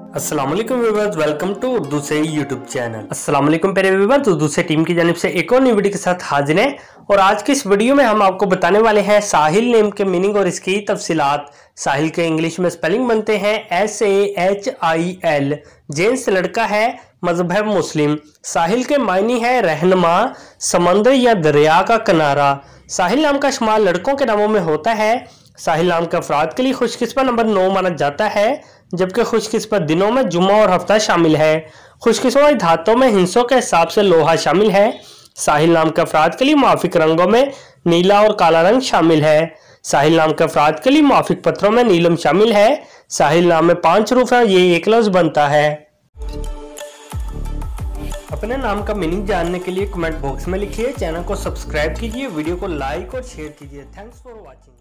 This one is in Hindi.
अस्सलाम वालेकुम व्यूअर्स, वेलकम टू उर्दू से यूट्यूब चैनल। अस्सलाम वालेकुम प्यारे व्यूअर्स, उर्दू से टीम की जानिब से एक और नई वीडियो के साथ हाजिर हैं। और आज की इस वीडियो में हम आपको बताने वाले हैं साहिल नेम के मीनिंग और इसकी तफसीलात। साहिल के इंग्लिश में स्पेलिंग बनते हैं SAHIL। जेंट्स लड़का है, मजहब है मुस्लिम। साहिल के मायने है रहनुमा, समंदर या दरिया का किनारा। साहिल नाम का शुमार लड़कों के नामों में होता है। साहिल नाम के अफराद के लिए खुशकिस्मत नंबर 9 माना जाता है, जबकि खुशकिस्मत दिनों में जुम्मा और हफ्ता शामिल है। खुशकिस्मत धातों में हिंसों के हिसाब से लोहा शामिल है। साहिल नाम के अफराद के लिए मुआफिक रंगों में नीला और काला रंग शामिल है। साहिल नाम के अफराद के लिए मुआफिक पत्थरों में नीलम शामिल है। साहिल नाम में 5 हरूफ है, ये एक लफ्ज बनता है। अपने नाम का मीनिंग जानने के लिए कमेंट बॉक्स में लिखिए, चैनल को सब्सक्राइब कीजिए, वीडियो को लाइक और शेयर कीजिए। Thanks for watching.